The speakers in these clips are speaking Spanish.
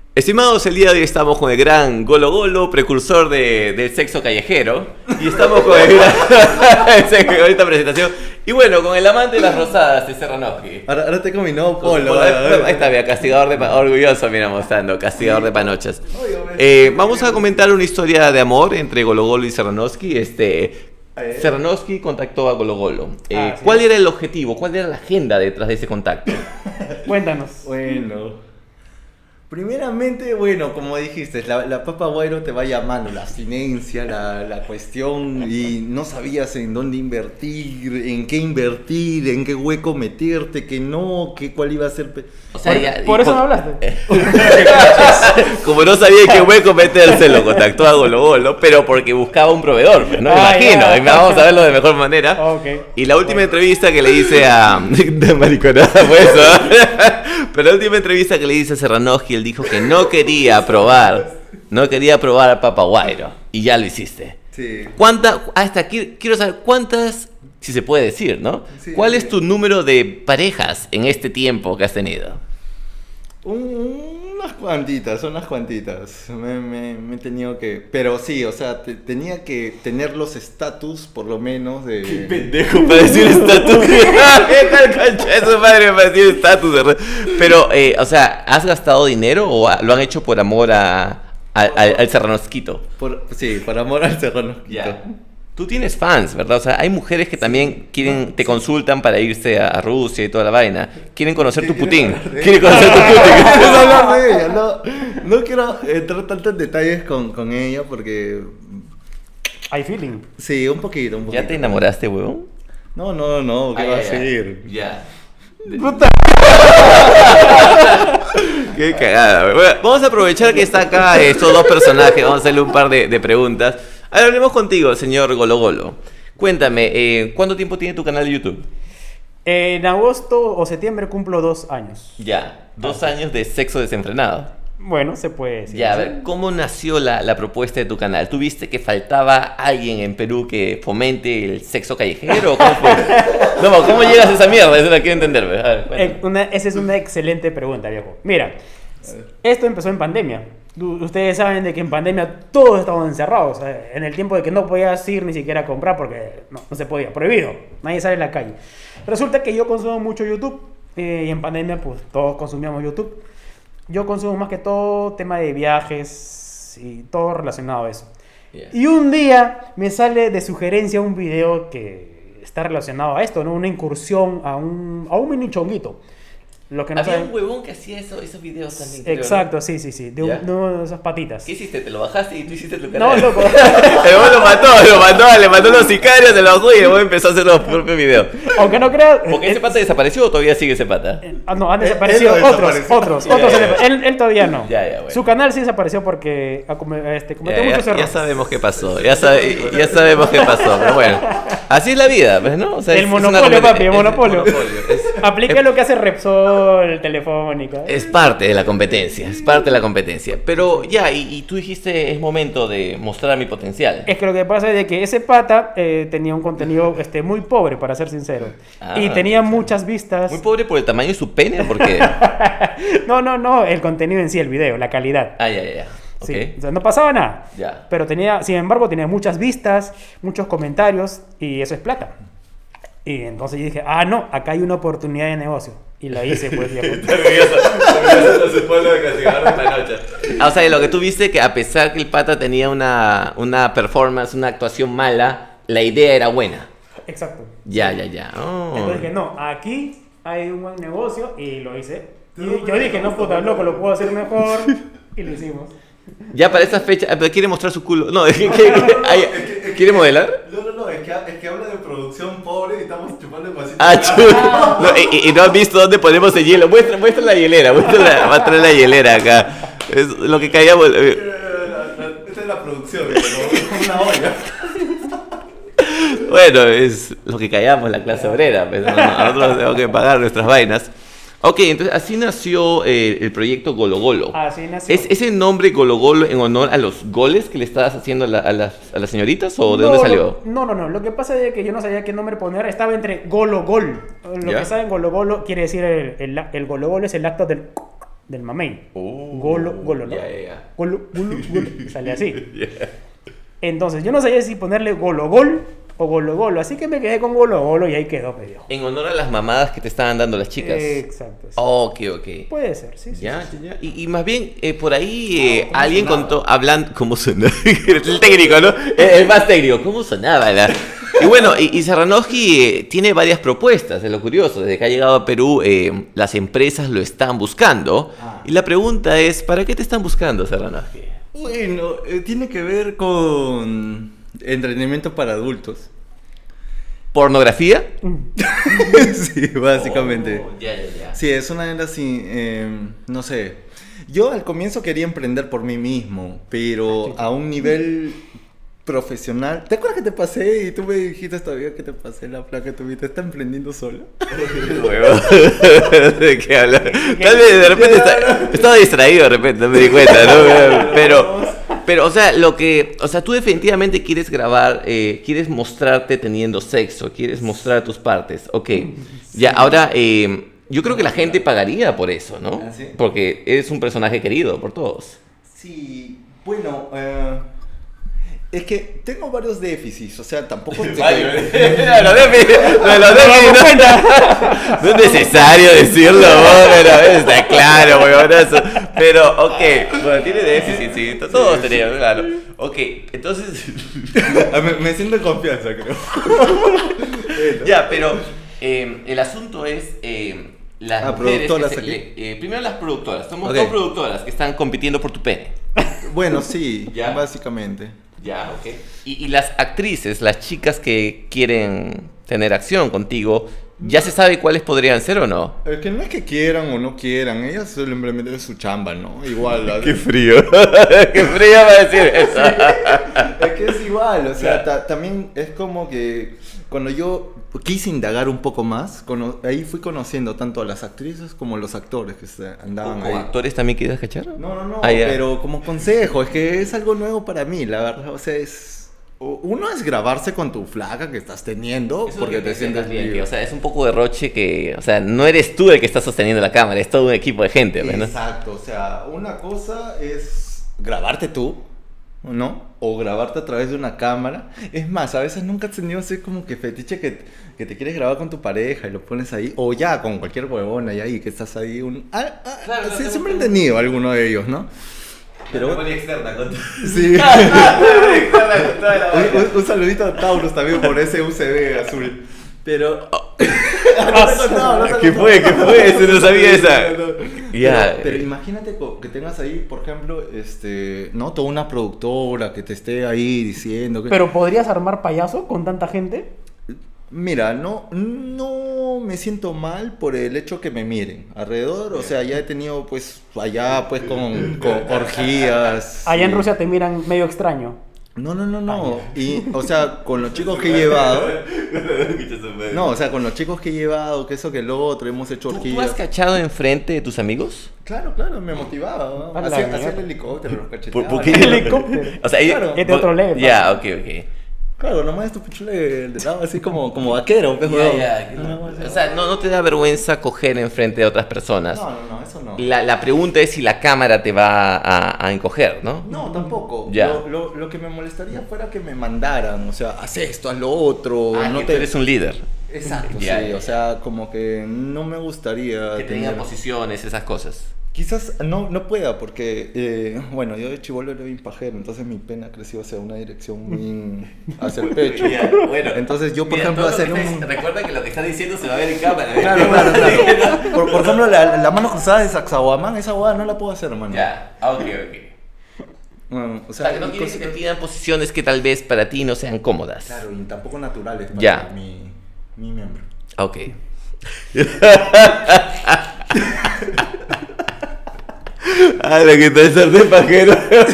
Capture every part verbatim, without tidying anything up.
Estimados, el día de hoy estamos con el gran Golo Golo, precursor de, del sexo callejero. Y estamos con el gran... con esta presentación. Y bueno, con el amante de las rosadas de Serranoski. Ahora, ahora tengo mi nuevo polo. Con, ahí, ahí está, mira, castigador de pa... orgulloso, mira, mostrando, castigador de panochas. Eh, vamos a comentar una historia de amor entre Golo Golo y Serranoski. Este... Serranoski contactó a Golo Golo. Eh, ah, sí. ¿Cuál era el objetivo? ¿Cuál era la agenda detrás de ese contacto? Cuéntanos. Bueno... Primeramente, bueno, como dijiste, la, la Papa Guairo te va llamando, la abstinencia, la, la cuestión, y no sabías en dónde invertir, en qué invertir, en qué hueco meterte, que no, que cuál iba a ser... O sea, por, ya, por eso por... no hablaste. Como no sabía en qué hueco meterse, lo contactó a Golo Golo, pero porque buscaba un proveedor, ¿no? Me ah, imagino, y vamos a verlo de mejor manera. Okay. Y la última entrevista que le hice a... de mariconada, pues, ¿no? Pero la última entrevista que le hice a Serranoski, él dijo que no quería probar, no quería probar al Papa Guairo, y ya lo hiciste. Sí. ¿Cuántas, hasta aquí, quiero saber, cuántas, si se puede decir, ¿no? Sí, ¿Cuál sí. es tu número de parejas en este tiempo que has tenido? Un, unas cuantitas, unas cuantitas. Me, me, me he tenido que... Pero sí, o sea, te, tenía que tener los estatus, por lo menos, de... ¡Qué pendejo para decir estatus! ¿Qué tal concha de su madre para decir estatus? Pero, eh, o sea, ¿has gastado dinero o lo han hecho por amor a, a, al, al Serranosquito? Por, sí, por amor al Serranosquito. Yeah. Tú tienes fans, ¿verdad? O sea, hay mujeres que también quieren, te consultan para irse a Rusia y toda la vaina. Quieren conocer tu Putin. Quieren conocer tu Putin. No hablar de ella, no, no quiero entrar tanto en detalles con, con ella porque... Hay feeling. Sí, un poquito, un poquito. ¿Ya te enamoraste, huevón? No, no, no, ¿qué ah, va a ser? Ya. ¡Puta! Qué cagada. Bueno, vamos a aprovechar que está acá estos dos personajes. Vamos a hacerle un par de, de preguntas. Ahora hablemos contigo, señor Golo Golo. Cuéntame, eh, ¿cuánto tiempo tiene tu canal de YouTube? En agosto o septiembre cumplo dos años. Ya, dos años de sexo desenfrenado. Bueno, se puede decir. Ya, a ver, ¿cómo nació la, la propuesta de tu canal? ¿Tú viste que faltaba alguien en Perú que fomente el sexo callejero? ¿Cómo fue? No, ¿cómo llegas a esa mierda? Eso la quiero entender. A ver, eh, una, esa es una excelente pregunta, viejo. Mira, esto empezó en pandemia. Ustedes saben de que en pandemia todos estábamos encerrados, o sea, en el tiempo de que no podías ir ni siquiera a comprar porque no, no se podía, prohibido, nadie sale a la calle. Resulta que yo consumo mucho YouTube eh, y en pandemia pues todos consumíamos YouTube. Yo consumo más que todo tema de viajes y todo relacionado a eso. Yeah. Y un día me sale de sugerencia un video que está relacionado a esto, ¿no? Una incursión a un, a un mini chonguito. Lo que no Había saben... un huevón que hacía eso, esos videos también. Exacto, creo, ¿no? sí, sí, sí. De, un, de, un, de esas patitas. ¿Qué hiciste? ¿Te lo bajaste y tú hiciste tu canal? No, loco. El huevón lo mató, lo mató, le mató a los sicarios, se lo bajó y el huevón empezó a hacer los propios videos. Aunque no creas... ¿Porque eh, ese pata desapareció o todavía sigue ese pata? Eh, ah, no, han desaparecido eh, otros, otros, ya, otros. Ya, ya. Él, él todavía no. Ya, ya, bueno. Su canal sí desapareció porque este, cometió ya, muchos ya, errores. Ya sabemos qué pasó, ya, sabe, ya sabemos qué pasó, pero bueno. Así es la vida, pues, ¿no? O sea, el es, monopolio, es papi, el monopolio. monopolio. Es, Aplica es, lo que hace Repsol, Telefónica. Es parte de la competencia, es parte de la competencia. Pero ya, y, y tú dijiste, es momento de mostrar mi potencial. Es que lo que pasa es de que ese pata eh, tenía un contenido este, muy pobre, para ser sincero. Ah, y tenía muchas vistas. ¿Muy pobre por el tamaño de su pene? Porque... no, no, no, el contenido en sí, el video, la calidad. Ah, ya, ya, ya. Sí, okay. O sea, no pasaba nada. Ya. Pero tenía, sin embargo, tenía muchas vistas, muchos comentarios, y eso es plata. Y entonces yo dije, ah, no, acá hay una oportunidad de negocio. Y la hice, pues, ya. Ah, o sea, lo que tú viste, que a pesar que el pata tenía una, una performance, una actuación mala, la idea era buena. Exacto. Ya, ya, ya. Oh. Entonces dije, no, aquí hay un buen negocio, y lo hice. Y yo dije, no, puta, loco, lo puedo hacer mejor, y lo hicimos. Ya para esta fecha, quiere mostrar su culo. No, ¿qué, qué, qué, ¿quiere modelar? No, no, no, es que, es que habla de producción pobre y estamos chupando el vasito. Ah, chulo. No, y, y no has visto dónde ponemos el hielo. Muestra, muestra la hielera, muestra la, va a traer la hielera acá. Es lo que caíamos. Esta es la producción, ¿no? Una olla. Bueno, es lo que callamos la clase obrera. Pues, nosotros tenemos que pagar nuestras vainas. Ok, entonces así nació eh, el proyecto Golo Golo. Así nació. ¿Es ese nombre Golo Golo en honor a los goles que le estabas haciendo a, la, a, las, a las señoritas o de no, dónde salió? No, no, no. Lo que pasa es que yo no sabía qué nombre poner. Estaba entre Golo Gol. Lo ¿Ya? que saben, Golo Golo quiere decir el, el, el Golo Golo es el acto del... del mamey. Uh, Golo, golo, ¿no? Ya, ya, ya. Golo, golo, golo. Sale así. Yeah. Entonces, yo no sabía si ponerle golo gol o golo golo. Así que me quedé con golo golo y ahí quedó, pedido. En honor a las mamadas que te estaban dando las chicas. Exacto. Sí. Ok, ok. Puede ser, sí, sí. Ya, sí, sí. ya, ya. Y, y más bien, eh, por ahí eh, ¿cómo alguien sonaba? contó, hablando, ¿cómo sonaba? El técnico, ¿no? El, el más técnico, ¿cómo sonaba? La? Y bueno, y, y Serranoski eh, tiene varias propuestas, es lo curioso. Desde que ha llegado a Perú, eh, las empresas lo están buscando. Ah. Y la pregunta es, ¿para qué te están buscando, Serranoski? Bueno, eh, tiene que ver con entrenamiento para adultos. ¿Pornografía? Sí, básicamente. Oh, ya, ya, ya. Sí, es una de las, eh, no sé, yo al comienzo quería emprender por mí mismo, pero a un nivel profesional. ¿Te acuerdas que te pasé y tú me dijiste todavía que te pasé la placa que tuviste? ¿Está emprendiendo sola? Huevo. ¿De qué hablas? Tal vez de repente está- estaba distraído, de repente, no me di cuenta, ¿no? Pero, pero, o sea, lo que, o sea, tú definitivamente quieres grabar, eh, quieres mostrarte teniendo sexo, quieres mostrar tus partes, ok. Ya, ahora, eh, yo creo que la gente pagaría por eso, ¿no? ¿Ah, sí? Porque eres un personaje querido por todos. Sí, bueno, eh, es que tengo varios déficits, o sea, tampoco te... No, los déficits, no, los déficits, no, no es necesario decirlo, pero está claro, huevonazo. Pero, ok, bueno, tiene déficit, sí, todos tenemos, claro. Ok, entonces, Ah, me, me siento en confianza, creo. ya, pero eh, el asunto es eh, las Ah, mujeres que productoras se- aquí. le- eh, primero las productoras, somos Ok. dos productoras que están compitiendo por tu pene. Bueno, sí, Ya. básicamente. Ya, ok. Y, y las actrices, las chicas que quieren tener acción contigo, ¿ya se sabe cuáles podrían ser o no? Es que no es que quieran o no quieran, ellas simplemente es su chamba, ¿no? Igual. la- Qué frío. Qué frío va a decir eso. Es que es igual, o sea, ta- también es como que cuando yo quise indagar un poco más, cono- ahí fui conociendo tanto a las actrices como a los actores que se andaban ¿Como ahí. actores también quieres cachar? No, no, no, Ah, ya. pero como consejo, es que es algo nuevo para mí, la verdad, o sea, es... o- Uno es grabarse con tu flaca que estás teniendo Eso es porque lo que te sientes bien, libre. que, o sea, es un poco de roche que, o sea, no eres tú el que está sosteniendo la cámara, es todo un equipo de gente, ¿no? Exacto, o sea, una cosa es grabarte tú, ¿no? O grabarte a través de una cámara. Es más, a veces nunca has tenido así como que fetiche que, que te quieres grabar con tu pareja y lo pones ahí, o ya con cualquier huevona y ahí que estás ahí. Un... Ah, ah, Claro, no, sí, no, siempre he no. tenido alguno de ellos, ¿no? Pero externa con sí. un, un- un saludito a Taurus también por ese U C B azul. Pero. No te he contado, no te he ¿Qué contado. fue? ¿Qué fue? Ese no sabía esa. No, no, no. Ya. Pero, pero imagínate co- que tengas ahí, por ejemplo, este, ¿no? Toda una productora que te esté ahí diciendo que. Pero ¿podrías armar payaso con tanta gente? Mira, no, no me siento mal por el hecho que me miren alrededor. O sea, ya he tenido, pues, allá, pues, con, con orgías. Allá en y- Rusia te miran medio extraño. No, no, no, no. Y, o sea, con los chicos que he llevado. No, o sea, con los chicos que he llevado, que eso, que lo otro, hemos hecho ¿Tú, tú has orgías. cachado enfrente de tus amigos? Claro, claro, me motivaba, ¿no? A la Hacía, mierda. hacía el helicóptero, los ¿Por, cacheteaba. por qué? Helicóptero. O sea, Claro. Es de otro level, Ya, ok, ok. Claro, nomás es tu pichule de, de lado así como, como vaquero, pues, Ya, huevón. ya. No, no, O sea, no, no te da vergüenza coger enfrente de otras personas. no, no, no, eso no. La, la pregunta es si la cámara te va a, a encoger, ¿no? No, tampoco. Ya. Lo, lo, lo que me molestaría fuera que me mandaran, o sea, haz esto, haz lo otro. Ah, no que te... tú eres un líder. Exacto, Ya, sí, ya, o sea, como que no me gustaría Que tenga tener- posiciones, esas cosas. Quizás no, no pueda porque, eh, bueno, yo de chibolo era bien pajero, entonces mi pena ha crecido hacia una dirección muy hacia el pecho. Ya, bueno. Entonces yo, por Mira, ejemplo, todo lo hacer que un... estás- Recuerda que lo que estás diciendo se va a ver en cámara. ¿eh? Claro, claro, claro. Por, por ejemplo, la, la mano cruzada de Sacsayhuamán, esa hueá no la puedo hacer, hermano. Ya, ah, ok, ok. Bueno, o O sea, sea, que no hay quieres que cosas te pidan posiciones que tal vez para ti no sean cómodas. Claro, y tampoco naturales para Ya. mi, mi miembro. Ok. Ah, lo que te ser de pajero.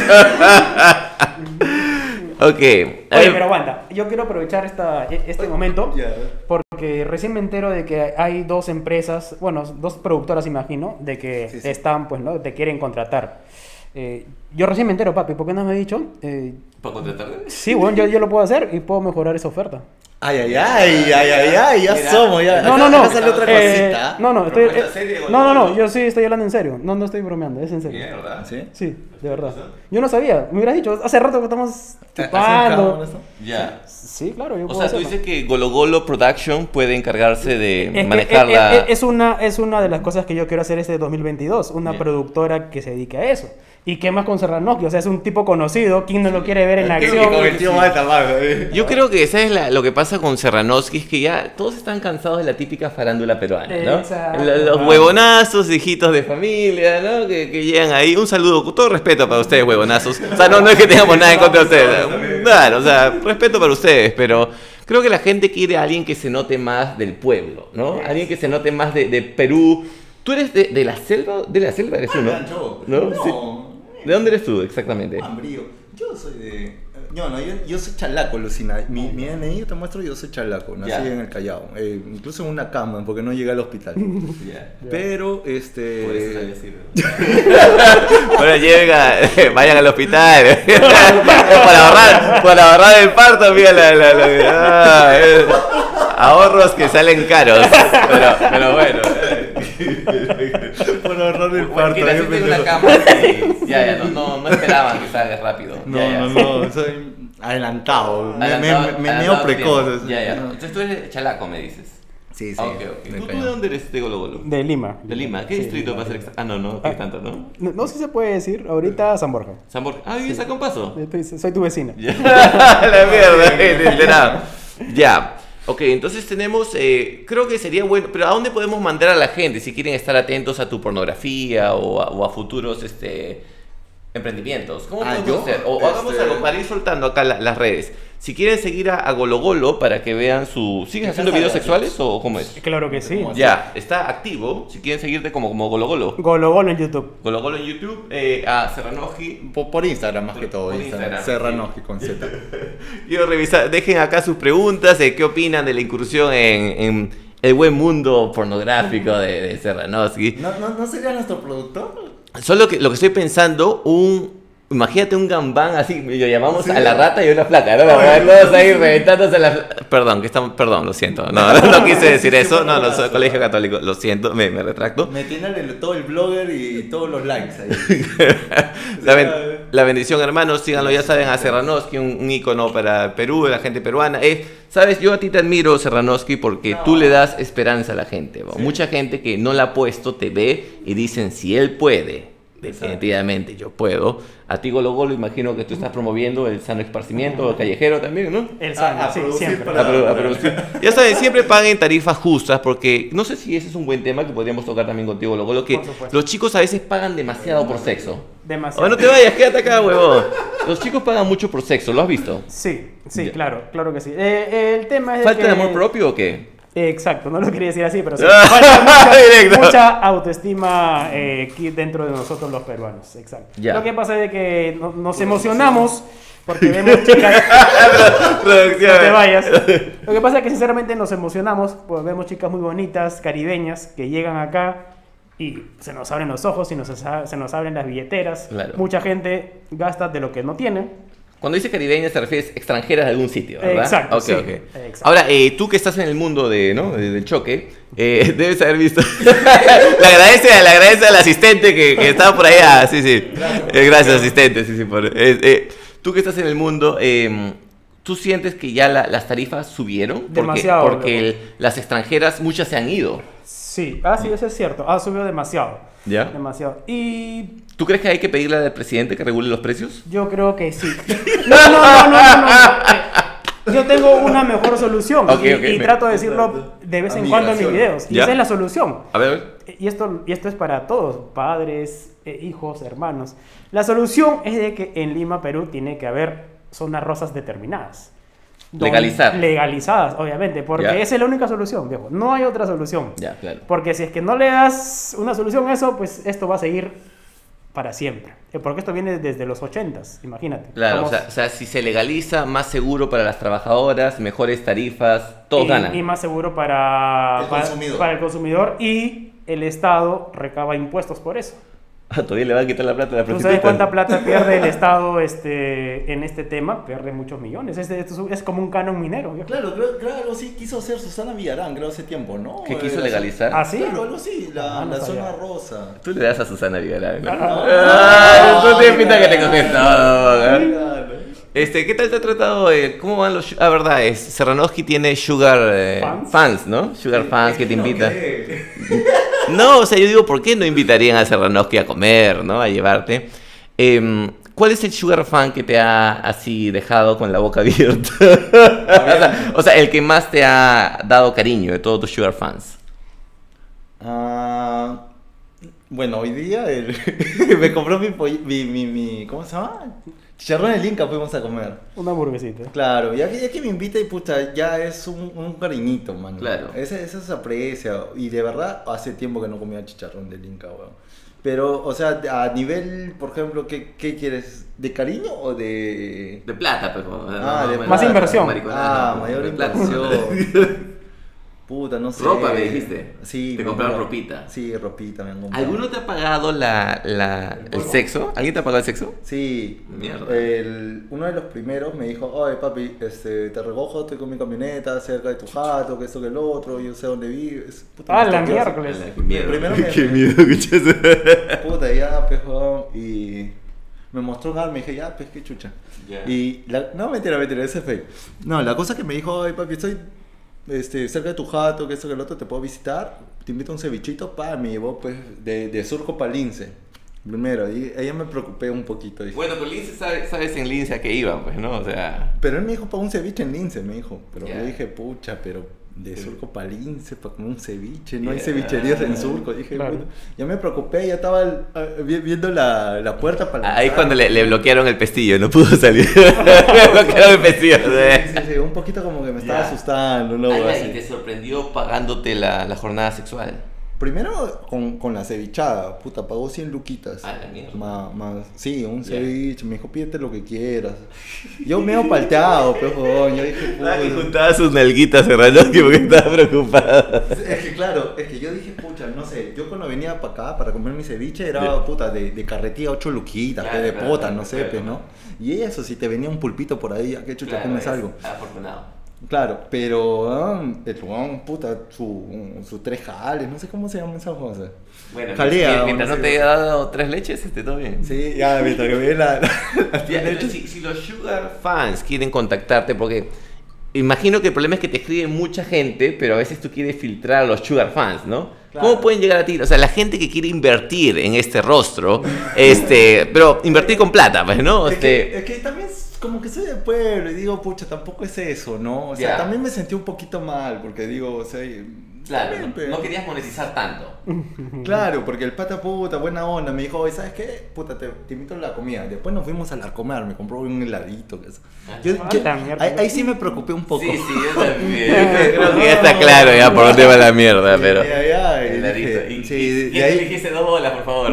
Ok. Oye, pero aguanta. Yo quiero aprovechar esta, e- este momento Ya. porque recién me entero de que hay dos empresas, bueno, dos productoras, imagino, de que Sí, sí. te están, pues, ¿no? Te quieren contratar. Eh, yo recién me entero, papi, ¿por qué no me has dicho? Eh, ¿Para contratarte? sí, bueno, yo, yo lo puedo hacer y puedo mejorar esa oferta. Ay, ay, ay, ay, ay, ay, ya Mira. somos, ya. No, no, no. Acá sale otra eh, cosita. no, no, estoy, Propuesta eh, seria, no, no, no, Golo. yo sí estoy hablando en serio. No, no estoy bromeando, es en serio. Mierda. ¿Sí? Sí, de verdad. Yo no sabía, me hubieras dicho, hace rato que estamos ¿Así chupando. esto? Ya. Sí, claro, yo O puedo sea, tú hacerlo. dices que Golo Golo Production puede encargarse de Es que, manejar eh, la... eh, es, una, es una de las cosas que yo quiero hacer este dos mil veintidós, una Bien. productora que se dedique a eso. ¿Y qué más con Serranoski? O sea, es un tipo conocido, ¿quién no lo quiere ver en Creo que acción? con el tío más tamaño, eh. Yo creo que esa es la- lo que pasa con Serranoski, es que ya todos están cansados de la típica farándula peruana, ¿no? Exacto. Lo- Los huevonazos, hijitos de familia, ¿no? Que, que llegan ahí. Un saludo, con todo respeto para ustedes, huevonazos. O sea, no, no es que tengamos nada en contra de ustedes. Claro, o sea, respeto para ustedes, pero creo que la gente quiere a alguien que se note más del pueblo, ¿no? Alguien que se note más de, de Perú. ¿Tú eres de, de la selva? ¿De la selva eres tú, no? Yo, ¿No? no. Sí. ¿De dónde eres tú, exactamente? Ambrío. Yo soy de. No, no, yo, yo soy chalaco, Lucina. Mi, mi D N I, yo te muestro, yo soy chalaco. Nací Ya. en el Callao. Eh, incluso en una cama, porque no llegué al hospital. Ya. Pero, este. Por eso sabía decir. Bueno, llega, vayan al hospital. para ahorrar, para ahorrar el parto, mira la, la, la- ah, eh, ahorros que salen caros. Pero, pero bueno. Por ahorrar el parto. Porque yo naciste en una pendejo. cama y ya, ya, no, no, no esperaban que salgas rápido. No, Ya, ya. no, no, soy adelantado. Me, me, Adelantado- me, me adelantado meo precoz. tiempo. Ya, ya. No. Entonces tú eres de Chalaco, me dices. Sí, sí. Ah, ok, ok. del ¿Tú, tú Callao. de dónde eres de Golo Golo? De Lima. De Lima. ¿Qué Sí, distrito Lima, para ser Lima. exa- Ah, no, no, Ah. ¿qué tanto, no? No, no sé si se puede decir, ahorita San Borja. San Borja. Ah, vives acá un paso. Estoy- soy tu vecina. Ya. La mierda, literal. Ya. Ok, entonces tenemos, eh, creo que sería bueno, pero ¿a dónde podemos mandar a la gente si quieren estar atentos a tu pornografía o a, o a futuros este, emprendimientos? ¿Cómo Ah, podemos ¿yo? hacer? O, o hagamos Este- algo para ir soltando acá la- las redes. Si quieren seguir a, a Golo Golo para que vean su... ¿Sigues haciendo videos sexuales o cómo es? Claro que sí. Ya, está activo. Si quieren seguirte como, como Golo Golo. Golo Golo en YouTube. Golo Golo en YouTube, eh, a Serranoji. Por, por Instagram más que todo. Por Instagram. Instagram, Serranoski con Z. Quiero revisar, dejen acá sus preguntas de qué opinan de la incursión en, en el buen mundo pornográfico de, de Serranoski. ¿No, no, ¿No sería nuestro productor? Solo que lo que estoy pensando, un... Imagínate un gambán así, lo llamamos Sí. a la rata y una flaca, ¿no? Todos ahí reventándose la... Perdón, que estamos... Perdón, lo siento. No, no, no quise decir eso. No, no, soy colegio católico. Lo siento, me, me retracto. Me tiene el- todo el blogger y todos los likes ahí. La, ben- la bendición, hermanos, síganlo, ya saben, a Serranoski, un, un ícono para Perú, la gente peruana. Eh, Sabes, yo a ti te admiro, Serranoski, porque No. tú le das esperanza a la gente. ¿no? Mucha gente que no la ha puesto te ve y dicen, si él puede, definitivamente yo puedo. A ti, Golo Golo, imagino que tú estás promoviendo el sano esparcimiento, el callejero también, ¿no? El sano, A- a sí, producir siempre. para- A produ- a producir. Ya saben, siempre paguen tarifas justas porque no sé si ese es un buen tema que podríamos tocar también contigo, Golo Golo, que Por supuesto. los chicos a veces pagan demasiado por sexo. Demasiado. Oh, no te vayas, quédate acá, huevón. Los chicos pagan mucho por sexo, ¿lo has visto? Sí, sí, Ya. claro, claro que sí. Eh, el tema es ¿Falta que... de amor propio o qué? Eh, Exacto, no lo quería decir así, pero sí. Ah, Falta mucha, directo. mucha autoestima eh, aquí dentro de nosotros los peruanos. Exacto. Ya. Lo que pasa es que no- nos emocionamos porque vemos chicas. Producción. No te vayas. Lo que pasa es que sinceramente nos emocionamos, pues vemos chicas muy bonitas, caribeñas, que llegan acá y se nos abren los ojos y nos, se nos abren las billeteras. Claro. Mucha gente gasta de lo que no tiene. Cuando dice caribeña se refiere a extranjeras de algún sitio, ¿verdad? Exacto, Ok, sí. ok. Exacto. Ahora, eh, tú que estás en el mundo de, ¿no? de- del choque, eh, debes haber visto. le, agradece, le agradece al asistente que, que estaba por ahí. Ah, sí, sí. Eh, gracias, asistente. Sí, sí, por- eh, eh, tú que estás en el mundo, eh, ¿tú sientes que ya la- las tarifas subieron? Porque, Demasiado, Porque loco. el- las extranjeras, muchas se han ido. Sí, ah, sí, eso es cierto. Ha subido demasiado. ¿Ya? Demasiado. Y ¿Tú crees que hay que pedirle al presidente que regule los precios? yo creo que sí. No, no, no, no, no, no. Eh, Yo tengo una mejor solución Ok, y, ok, y me- trato de decirlo de vez en cuando en mis videos. Y Ya. esa es la solución. A ver, a ver. Y esto, y esto es para todos, padres, eh, hijos, hermanos. La solución es de que en Lima, Perú, tiene que haber zonas rosas determinadas. Don- Legalizar. Legalizadas, obviamente, porque Ya. esa es la única solución, viejo. No hay otra solución. Ya, claro. Porque si es que no le das una solución a eso, pues esto va a seguir para siempre. Eh, Porque esto viene desde los ochentas, imagínate. Claro, o Somos- sea, o sea, si se legaliza, más seguro para las trabajadoras, mejores tarifas, todos y, ganan. y más seguro para El para- consumidor. para el consumidor y el Estado recaba impuestos por eso. Ah, todavía le va a quitar la plata a la ¿Tú prostituta. sabes cuánta plata pierde el Estado este, en este tema? Pierde muchos millones. Este, esto es como un canon minero. ¿Viejo? Claro, creo, creo algo así quiso hacer Susana Villarán, creo, hace tiempo, ¿no? ¿Qué quiso Eh, legalizar? ¿Ah, sí? Claro, algo así, la, Ah, no la sabía. zona rosa. Tú le das a Susana Villarán, ¿no? Ah, Ah, tú tienes pinta que te Claro. coges todo, ¿no? Claro. Este, ¿qué tal te ha tratado? eh, ¿Cómo van los...? Ah, verdad, es, Serranoski tiene Sugar eh, ¿Fans? fans, ¿no? Sugar fans que te No, invitan. ¿qué? No, o sea, yo digo, ¿por qué no invitarían a Serranoski a comer, ¿no? A llevarte. Em, ¿Cuál es el Sugar fan que te ha así dejado con la boca abierta? o, sea, o sea, el que más te ha dado cariño de todos tus Sugar fans. Ah, bueno, hoy día el- me compró mi, poll- mi, mi, mi- ¿cómo se llama? Chicharrón del Inca fuimos a comer. una hamburguesita. Claro, ya que, ya que me invita y puta, ya es un, un cariñito, man. Claro. Ese, eso se aprecia. Y de verdad, hace tiempo que no comía chicharrón del Inca, weón. Pero, o sea, a nivel, por ejemplo, ¿qué, qué quieres? ¿De cariño o de...? De plata, pues. Ah, de Más plata. inversión. Ah, mayor inversión. Puta, no sé. Ropa, me dijiste. Sí. Te me compraron compraron- ropita. Sí, ropita me han comprado. ¿Alguno te ha pagado la, la, el sexo? ¿Alguien te ha pagado el sexo? Sí, Mierda. el, uno de los primeros me dijo, oye papi, este, te recojo, estoy con mi camioneta cerca de tu jato, que esto que el otro, yo sé dónde vives. Puta, Ah, me la estoqueó. miércoles. Qué miedo. Primero me- Qué miedo, escuchas. Puta, ya, pejo, y me mostró un arma y dije, ya, pues, qué chucha. Ya. Y, la, no, mentira, mentira, ese es fake. No, la cosa que me dijo, oye papi, estoy este, cerca de tu jato, que esto que el otro, te puedo visitar, te invito a un cevichito, pa, me llevó, pues, de, de Surco para Lince. Primero, y ahí me preocupé un poquito, dije. Bueno, pero Lince sabe- sabes en Lince a qué iban, pues, ¿no? O sea... Pero él me dijo para un ceviche en Lince, me dijo. Pero Ya. yo dije, pucha, pero de Surco para Lince, para comer un ceviche. No hay Ya. cevicherías en Surco. Dije, Claro. puta. Ya me preocupé, ya estaba el- eh, vi- viendo la, la puerta para la Ahí entrada. cuando le, le bloquearon el pestillo, no pudo salir. le bloquearon el pestillo. Sí, sí, sí, un poquito como que me estaba Ya. asustando, ¿no? Ah, Así. y te sorprendió pagándote la, la jornada sexual. Primero con, con la cevichada, puta, pagó cien luquitas. Ah, la mierda. Más, más, sí, un Ya. ceviche, me dijo, pídete lo que quieras. Yo me he palteado, pero jodón, yo dije, Ah, que puta. juntaba sus nalguitas Serranoski porque estaba preocupada. Es que claro, es que yo dije, pucha, no sé, yo cuando venía para acá para comer mi ceviche era, Ya. puta, de, de carretilla ocho luquitas, Claro, pe, de claro, pota, claro, no sé, claro. pues, ¿no? Y eso, si te venía un pulpito por ahí, ¿a qué chucha comes algo? Afortunado. Claro, pero ah, el weón, puta, su, sus tres jales, no sé cómo se llaman esas cosas. Bueno, Jalea, mientras no sé. te haya dado tres leches, este, todo bien. Sí, ya, mientras que ve la, la- las Ya, leches. si, si los Sugar fans quieren contactarte, porque imagino que el problema es que te escribe mucha gente, pero a veces tú quieres filtrar a los Sugar fans, ¿no? Claro. ¿Cómo pueden llegar a ti? O sea, la gente que quiere invertir en este rostro, este, pero invertir con plata, pues, ¿no? Es que, Este, es que también es como que soy de pueblo y digo, pucha, tampoco es eso, ¿no? O sea, Ya. también me sentí un poquito mal porque digo, o sea, claro, también, no, pe- no querías monetizar tanto. Claro, porque el pata puta, buena onda, me dijo, oye, ¿sabes qué? Puta, te, te invito a la comida. Después nos fuimos a la comer, me compró un heladito. Que eso. Yo, Ah, yo- la mierda. ahí, ahí sí me preocupé un poco. Sí, sí, yo también. Creo que ya está claro ya por dónde va la mierda, pero... Ya, ya, y Heladito. dije, Y, sí, y- de- ¿quién de te ahí- dijiste dos bolas, por favor?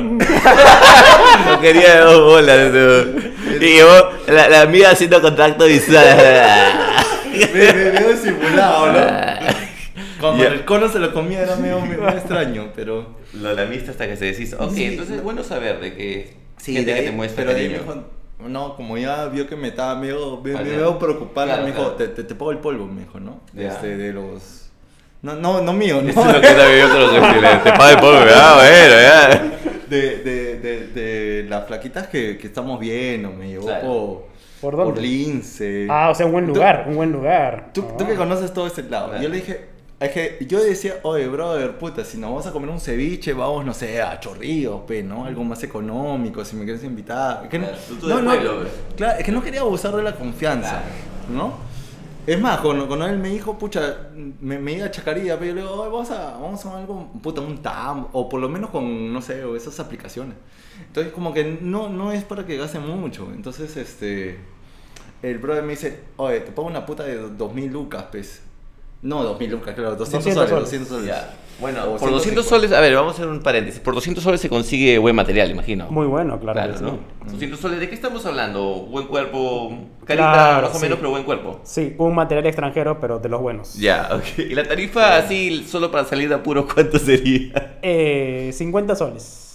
No quería dos bolas. eso. Y yo, la, la mía haciendo contacto visual. me, me veo simulado, ¿no? Cuando Ya. el cono se lo comía era medio, medio extraño, pero... Lo lamiste hasta que se deshizo. Ok, Sí. entonces es bueno saber de que Sí, gente de ahí- que te muestra pero de ahí me cariño. dijo, no, como ya vio que me estaba medio, me, Ah, me ya. veo preocupado, Claro, me dijo, claro. te, te, te pongo el polvo, me dijo, ¿no? Ya. Este, de los... No, no, no mío, ¿no? Eso es lo que también yo creo que si le- te paga el polvo. Ah, bueno, ya. De, de, de, de las flaquitas que, que estamos viendo, me llevó Claro. por, ¿Por dónde? Lince. Ah, o sea, un buen Tú- lugar, un buen lugar. Tú, Ah. tú que conoces todo este lado. Claro. Yo le dije, es que yo decía, oye, brother, puta, si nos vamos a comer un ceviche, vamos, no sé, a Chorrillos, pe, ¿no? Algo más económico, si me quieres invitar. Es que no, Claro, tú- tú no, del no, pueblo, pues. claro, es que no quería abusar de la confianza, ¿no? Es más, cuando, cuando él me dijo, pucha, me, me iba a Chacarilla, pero yo le digo, oye, vamos a, vamos a algo, puta, un T A M, o por lo menos con, no sé, o esas aplicaciones. Entonces, como que no, no es para que gaste mucho. Entonces, este, el brother me dice, oye, te pongo una puta de dos mil lucas, pues. No, dos mil lucas, claro, doscientos doscientos soles, soles. doscientos soles. Ya. Bueno, O por doscientos ciento cincuenta. soles, a ver, vamos a hacer un paréntesis. Por doscientos soles se consigue buen material, imagino. Muy bueno, claro. Claro, que sí. ¿no? doscientos soles, ¿de qué estamos hablando? Buen cuerpo, carita Claro, más o sí. menos, pero buen cuerpo. Sí, un material extranjero, pero de los buenos. Ya, ok. ¿Y la tarifa así, solo para salir de apuro, cuánto sería? Eh, cincuenta soles.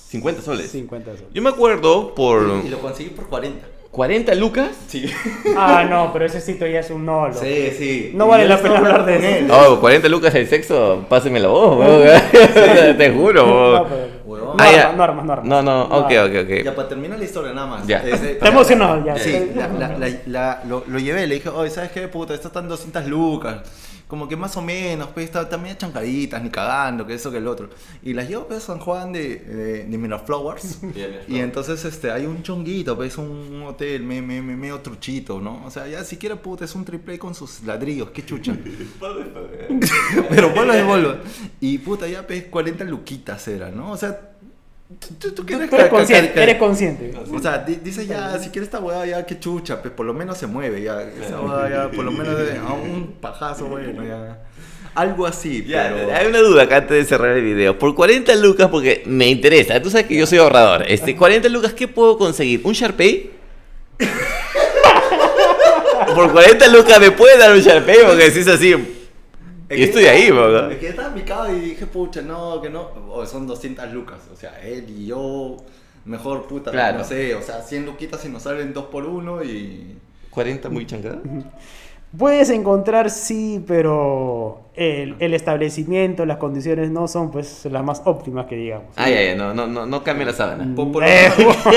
cincuenta soles. cincuenta soles. Yo me acuerdo por... Y lo conseguí por cuarenta. ¿cuarenta lucas? Sí. Ah, no, pero ese sitio ya es un no, loco. Sí, sí. No Y vale yo la estaba pena hablar hablando de con eso. él. Oh, cuarenta lucas el sexo, pásenme la voz, weón. Te juro, No, weón. pero- Huevón. No, Ah, ya. armas, no armas, no armas. No, no, ok, No. ok, ok. Ya, para terminar la historia nada más. Ya. Ese- Te emocionó, ya. Sí, la, la, la, la- lo, lo llevé, le dije, oye, ¿sabes qué, puta? Esto están doscientas lucas. Como que más o menos, pues, está también chancaditas, ni cagando, que eso, que el otro. Y las llevo, pues, a San Juan de, de, de Miraflowers. Y entonces, este, hay un chonguito, pues, un hotel me, me, me- medio truchito, ¿no? O sea, ya siquiera, puta, es un triple con sus ladrillos, qué chucha. Pero ponlo de Volvo. Y, puta, ya, pues, cuarenta luquitas era, ¿no? O sea... Tú, tú Tú quieres eres ca- ca- consciente, ca- eres consciente. o sea, di- dice ya, si quieres esta hueá ya que chucha, pues por lo menos se mueve ya. Esa hueá ya, por lo menos de- a un pajazo, bueno, ya. Algo así, Ya, pero... hay una duda acá antes de cerrar el video. Por cuarenta lucas, porque me interesa. Tú sabes que yo soy ahorrador. Este, cuarenta lucas, ¿qué puedo conseguir? ¿Un Sharpay? Por cuarenta lucas me puede dar un Sharpay, porque si es así. Es Yo que estoy estaba- ahí, ¿verdad? Es que estaba picado y dije, pucha, no, que no. O son doscientas lucas, o sea, él y yo, mejor puta, Claro. no sé, o sea, cien luquitas y nos salen dos por uno y... ¿cuarenta muy chancada? Puedes encontrar, sí, pero el, el establecimiento, las condiciones no son pues las más óptimas que digamos. Ay, ay, ay, no, no, no, no cambie la sábana. Por, por- Eh,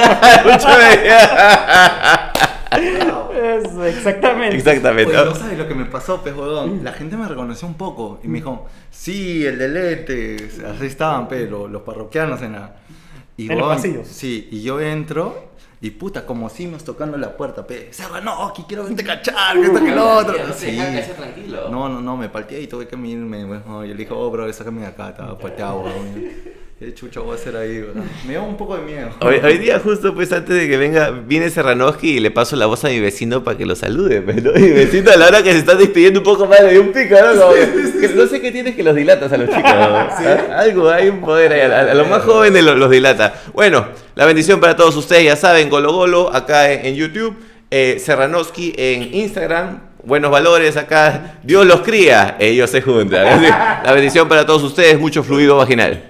Claro. Eso, exactamente. Exactamente. Oye, no sabes lo que me pasó, pez huevón. La gente me reconoció un poco y me dijo, sí, el de lentes, así estaban, pero los parroquianos en la... Y, En los huevón, pasillos. Sí, y yo entro y puta, como simos tocando la puerta, pe, Serranoski, quiero verte cachar, que esto que lo otro. Sí. tranquilo. No, no, no, me palteé y tuve que irme, bueno, yo le dije, oh, bro, sácame de acá, estaba palteado, weón. ¿Qué chucha voy a hacer ahí, weón? Me dio un poco de miedo. Hoy, hoy día justo pues antes de que venga, viene Serranoski y le paso la voz a mi vecino para que lo salude, pues, ¿no? Y mi vecino a la hora que se está despidiendo un poco más le dio un pico, ¿no? Como que- que no sé qué tienes que los dilatas a los chicos, ¿no? ¿Ah? Algo, hay un poder ahí, a, a los más jóvenes los, los dilata. Bueno, la bendición para todos ustedes, ya saben, Golo Golo acá en, en YouTube, eh, Serranoski en Instagram, buenos valores acá, Dios los cría, ellos se juntan. La bendición para todos ustedes, mucho fluido vaginal.